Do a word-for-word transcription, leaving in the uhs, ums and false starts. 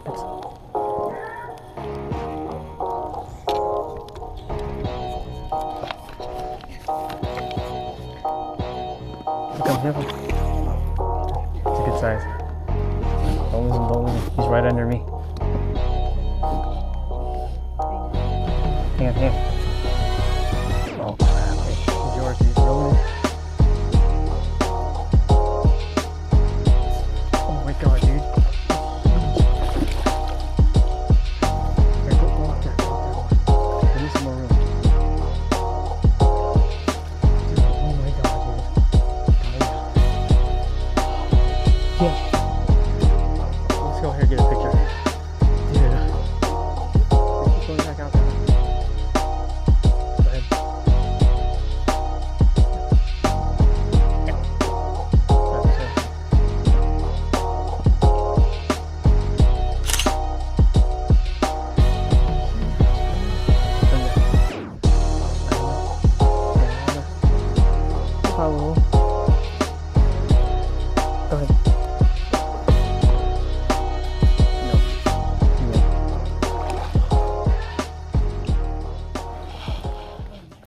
It's... Here comes, here comes. It's a good size. Don't lose him, don't lose him. He's right under me. Hang on, hang on. Oh crap, okay. He's yours, he's rolling. Oh my god, dude. Here, go, go up there, go up there. Give me some more room. Dude, oh my god, dude. Yeah. Let's go here and get a picture. Dude. Keep going back out there. Go ahead. Hello.